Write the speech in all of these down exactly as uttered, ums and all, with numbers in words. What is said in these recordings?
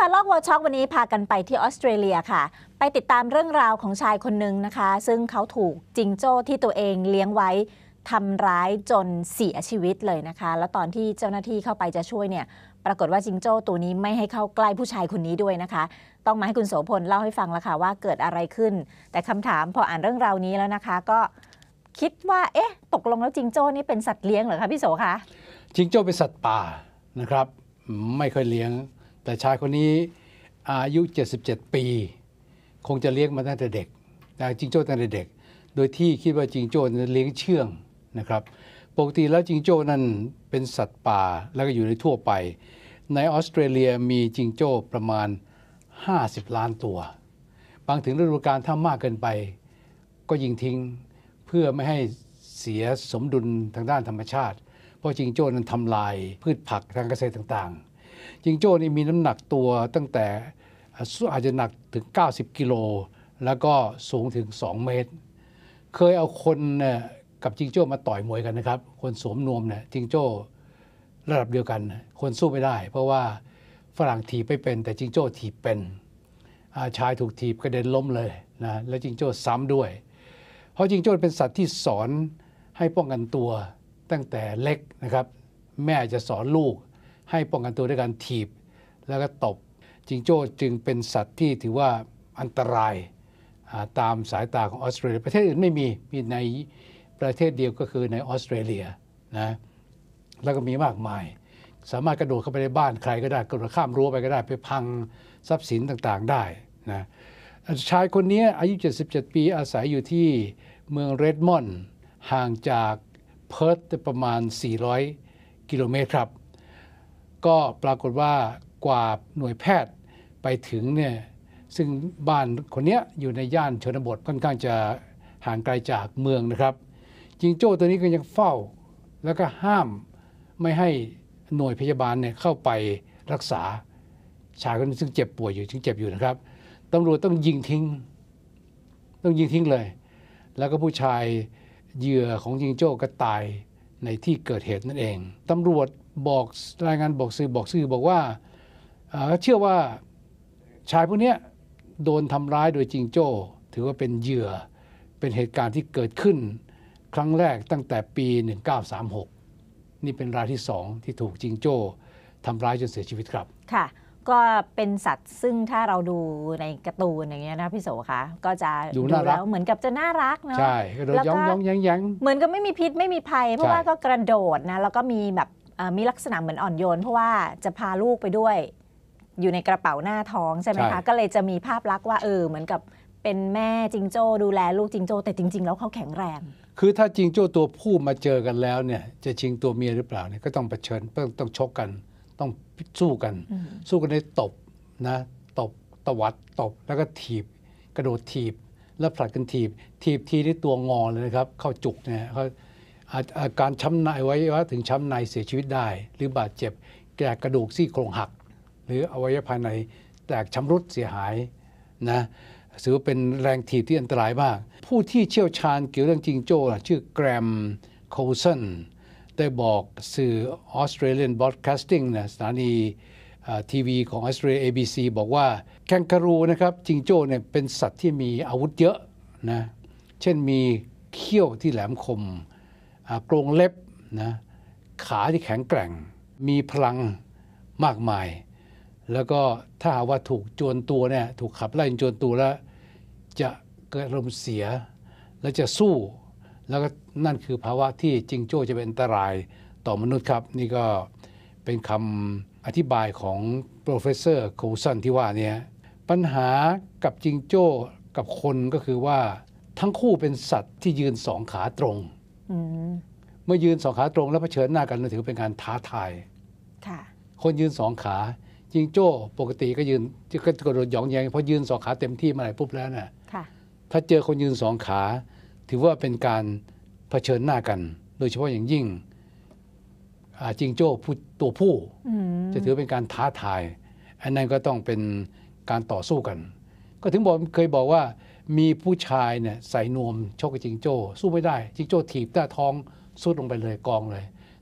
ค่ะลอกวอลช็อกวันนี้พากันไปที่ออสเตรเลียค่ะไปติดตามเรื่องราวของชายคนหนึ่งนะคะซึ่งเขาถูกจิงโจ้ที่ตัวเองเลี้ยงไว้ทำร้ายจนเสียชีวิตเลยนะคะแล้วตอนที่เจ้าหน้าที่เข้าไปจะช่วยเนี่ยปรากฏว่าจิงโจ้ตัวนี้ไม่ให้เข้าใกล้ผู้ชายคนนี้ด้วยนะคะต้องมาให้คุณโสพลเล่าให้ฟังแล้วค่ะว่าเกิดอะไรขึ้นแต่คำถามพออ่านเรื่องราวนี้แล้วนะคะก็คิดว่าเอ๊ะตกลงแล้วจิงโจ้นี่เป็นสัตว์เลี้ยงเหรอคะพี่โสคะจิงโจ้เป็นสัตว์ป่านะครับไม่เคยเลี้ยงแต่ชายคนนี้อายุเจ็ดสิบเจ็ดปีคงจะเลี้ยงมาตั้งแต่เด็กจิงโจ้ตั้งแต่เด็กโดยที่คิดว่าจิงโจ้เลี้ยงเชื่องนะครับปกติแล้วจิงโจ้นั้นเป็นสัตว์ป่าแล้วก็อยู่ในทั่วไปในออสเตรเลียมีจิงโจ้ประมาณห้าสิบล้านตัวบางถึงฤดูกาลถ้ามากเกินไปก็ยิงทิ้งเพื่อไม่ให้เสียสมดุลทางด้านธรรมชาติเพราะจิงโจ้นั้นทำลายพืชผักทางเกษตรต่างๆจิงโจ้นี่มีน้ำหนักตัวตั้งแต่อาจจะหนักถึงเก้าสิบกิโลแล้วก็สูงถึงสองเมตรเคยเอาคนเนี่ยกับจิงโจ้มาต่อยมวยกันนะครับคนสวมนวมเนี่ยจิงโจ้ระดับเดียวกันคนสู้ไม่ได้เพราะว่าฝรั่งถีบไม่เป็นแต่จิงโจ้ถีบเป็นชายถูกถีบกระเด็นล้มเลยนะแล้วจิงโจ้ซ้ำด้วยเพราะจิงโจ้เป็นสัตว์ที่สอนให้ป้องกันตัวตั้งแต่เล็กนะครับแม่จะสอนลูกให้ป้องกันตัวด้วยการถีบแล้วก็ตบจิงโจ้จึงเป็นสัตว์ที่ถือว่าอันตรายตามสายตาของออสเตรเลียประเทศอื่นไม่มีมีในประเทศเดียวก็คือในออสเตรเลียนะแล้วก็มีมากมายสามารถกระโดดเข้าไปในบ้านใครก็ได้กระโดดข้ามรั้วไปก็ได้ไปพังทรัพย์สินต่างๆได้นะชายคนนี้อายุเจ็ดสิบเจ็ดปีอาศัยอยู่ที่เมืองเรดมอนด์ห่างจากเพิร์ธประมาณสี่ร้อยกิโลเมตรครับก็ปรากฏว่ากว่าหน่วยแพทย์ไปถึงเนี่ยซึ่งบ้านคนนี้อยู่ในย่านชนบทค่อนข้างจะห่างไกลจากเมืองนะครับจิงโจ้ตัวนี้ก็ยังเฝ้าแล้วก็ห้ามไม่ให้หน่วยพยาบาลเนี่ยเข้าไปรักษาชายคนนี้ซึ่งเจ็บป่วยอยู่ซึ่งเจ็บอยู่นะครับตำรวจต้องยิงทิ้งต้องยิงทิ้งเลยแล้วก็ผู้ชายเหยื่อของจิงโจ้ก็ตายในที่เกิดเหตุนั่นเองตำรวจบอกรายงานบอกสื่อบอกสื่อบอกว่าเชื่อว่าชายพวกนี้โดนทำร้ายโดยจิงโจ้ถือว่าเป็นเหยื่อเป็นเหตุการณ์ที่เกิดขึ้นครั้งแรกตั้งแต่ปีหนึ่งเก้าสามหกนี่เป็นรายที่สองที่ถูกจิงโจ้ทำร้ายจนเสียชีวิตครับค่ะก็เป็นสัตว์ซึ่งถ้าเราดูในการ์ตูนอย่างเงี้ยนะพี่โสคะก็จะดูแล้วเหมือนกับจะน่ารักเนาะใช่แล้วก็ย้องย้องแย้งเหมือนกับไม่มีพิษไม่มีภัยเพราะว่าก็กระโดดนะแล้วก็มีแบบมีลักษณะเหมือนอ่อนโยนเพราะว่าจะพาลูกไปด้วยอยู่ในกระเป๋าหน้าท้องใช่ไหมคะก็เลยจะมีภาพลักษณ์ว่าเออเหมือนกับเป็นแม่จิงโจ้ดูแลลูกจิงโจ้แต่จริงๆแล้วเขาแข็งแรงคือถ้าจิงโจ้ตัวผู้มาเจอกันแล้วเนี่ยจะชิงตัวเมียหรือเปล่าเนี่ยก็ต้องเผชิญต้องต้องชกกันต้องสู้กันสู้กันในตบนะตบตวัดตบแล้วก็ถีบกระโดดถีบแล้วผลัดกันถีบถีบทีที่ตัวงอเลยนะครับเข้าจุกเนี่ยเขาอาการช้ำในไว้ว่าถึงช้ำในเสียชีวิตได้หรือบาดเจ็บแกกระดูกซี่โครงหักหรืออวัยวะภายในแตกชำรุดเสียหายนะถือว่าเป็นแรงถีบที่อันตรายมากผู้ที่เชี่ยวชาญเกี่ยวเรื่องจิงโจ้ชื่อแกรมโคลสันได้บอกสื่อ Australian Broadcasting นะสถานีทีวีของออสเตรเลีย เอ บี ซี บอกว่าแคนการูนะครับจิงโจ้เนี่ยเป็นสัตว์ที่มีอาวุธเยอะนะเช่นมีเขี้ยวที่แหลมคมกรงเล็บนะขาที่แข็งแกร่งมีพลังมากมายแล้วก็ถ้าหากว่าถูกโจรตัวเนี่ยถูกขับไล่โจรตัวแล้วจะเกิดอารมณ์เสียแล้วจะสู้แล้วก็นั่นคือภาวะที่จิงโจ้จะเป็นอันตรายต่อมนุษย์ครับนี่ก็เป็นคำอธิบายของ Professor Coulson ที่ว่าเนี่ยปัญหากับจิงโจ้กับคนก็คือว่าทั้งคู่เป็นสัตว์ที่ยืนสองขาตรงเมื่อยืนสองขาตรงแล้วเผชิญหน้ากันถือเป็นการท้าทายคนยืนสองขาจิงโจ้ปกติก็ยืนก็กระโดดหยองแยงพอยืนสองขาเต็มที่มาไหนปุ๊บแล้วน่ะถ้าเจอคนยืนสองขาถือว่าเป็นการเผชิญหน้ากันโดยเฉพาะอย่างยิ่งจิงโจ้ตัวผู้จะถือเป็นการท้าทายอันนั้นก็ต้องเป็นการต่อสู้กันก็ถึงบอกเคยบอกว่ามีผู้ชายเนี่ยใส่นวมชกกับจิงโจ้สู้ไม่ได้จิงโจ้ถีบหน้าท้องสุดลงไปเลยกองเลย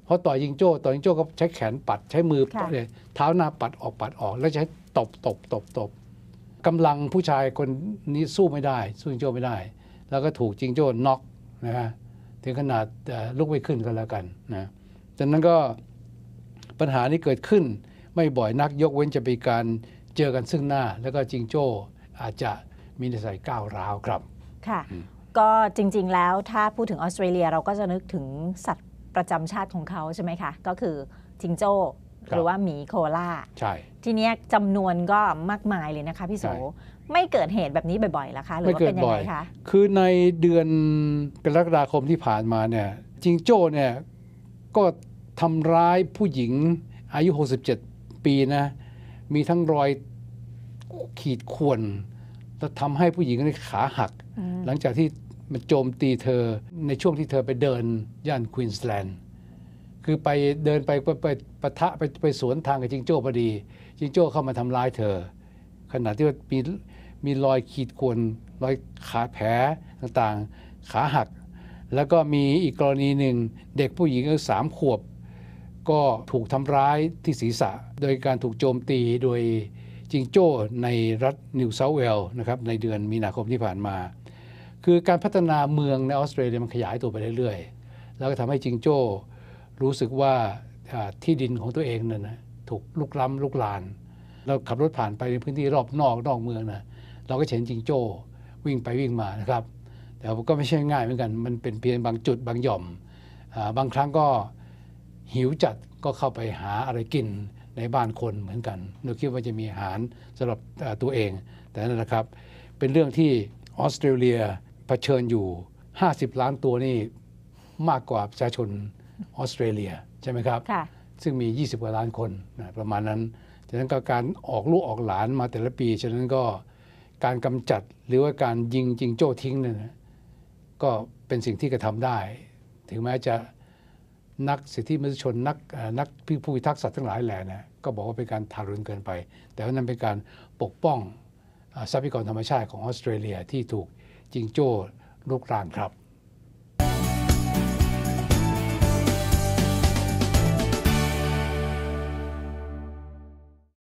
เพราะต่อยจิงโจ้ต่อยจิงโจ้ก็ใช้แขนปัดใช้มือค่ะเลยเท้าหน้าปัดออกปัดออก แล้วใช้ตบตบตบตบกำลังผู้ชายคนนี้สู้ไม่ได้สู้จิงโจ้ไม่ได้ แล้วก็ถูกจิงโจ้น็อกนะฮะถึงขนาดลุกไม่ขึ้นก็แล้วกันนะจากนั้นก็ปัญหานี้เกิดขึ้นไม่บ่อยนักยกเว้นจะเป็นการเจอกันซึ่งหน้า แล้วก็จิงโจ้อาจจะมีนิสัยก้าวร้าวครับค่ะ ก็จริงๆแล้วถ้าพูดถึงออสเตรเลียเราก็จะนึกถึงสัตว์ประจำชาติของเขาใช่ไหมคะ ก็คือจิงโจ้ครับหรือว่าหมีโคอาล่าใช่ทีเนี้ยจำนวนก็มากมายเลยนะคะพี่โสใช่ไม่เกิดเหตุแบบนี้บ่อยๆหรอคะหรือไม่ว่าเกิเป็ดนยังบ่ไงอยคะคือในเดือนกรกฎาคมที่ผ่านมาเนี่ยจิงโจ้เนี่ยก็ทำร้ายผู้หญิงอายุหกสิบเจ็ดปีนะมีทั้งรอยขีดข่วนและทำให้ผู้หญิงนี่ขาหักอืมหลังจากที่มันโจมตีเธอในช่วงที่เธอไปเดินย่านควีนสแลนด์คือไปเดินไปไปไปปะทะไปไปสวนทางกับจิงโจ้พอดี จิงโจ้เข้ามาทำร้ายเธอ ขณะที่ว่ามีมีรอยขีดข่วนรอยขาแผลต่างๆ ขาหัก แล้วก็มีอีกกรณีหนึ่งเด็กผู้หญิงอายุสามขวบ ก็ถูกทำร้ายที่ศีรษะ โดยการถูกโจมตีโดยจิงโจ้ในรัฐนิวเซาท์เวลส์นะครับในเดือนมีนาคมที่ผ่านมา คือการพัฒนาเมืองในออสเตรเลียมันขยายตัวไปเรื่อยๆ แล้วก็ทำให้จิงโจ้รู้สึกว่าอ่าที่ดินของตัวเองนั่นนะถูกลุกล้ำลุกลาน เราขับรถผ่านไปในพื้นที่รอบนอกนอกเมืองนะเราก็เห็นจิงโจ้วิ่งไปวิ่งมานะครับ แต่ก็ไม่ใช่ง่ายเหมือนกัน มันเป็นเพียงบางจุดบางหย่อมอ่าบางครั้งก็หิวจัดก็เข้าไปหาอะไรกินในบ้านคนเหมือนกันโดยคิดว่าจะมีอาหารสำหรับอ่าตัวเอง แต่นั่นแหละครับเป็นเรื่องที่ออสเตรเลียเผชิญอยู่ห้าสิบล้านตัวนี่มากกว่าประชาชนออสเตรเลียใช่ไหมครับค่ะซึ่งมียี่สิบกว่าล้านคนนะประมาณนั้นฉะนั้นก็การออกลูกออกหลานมาแต่ละปี ฉะนั้นก็การกำจัดหรือว่าการยิงจิงโจ้ทิ้งเนี่ยนะก็เป็นสิ่งที่กระทำได้ ถึงแม้จะนักสิทธิมนุษยชนนักเอ่อนักผู้พิทักษ์สัตว์ทั้งหลายแหล่นะก็บอกว่าเป็นการทารุณเกินไป แต่ว่านั้นเป็นการปกป้องอ่าทรัพยากรธรรมชาติของออสเตรเลียที่ถูกจิงโจ้ลุกรานครับ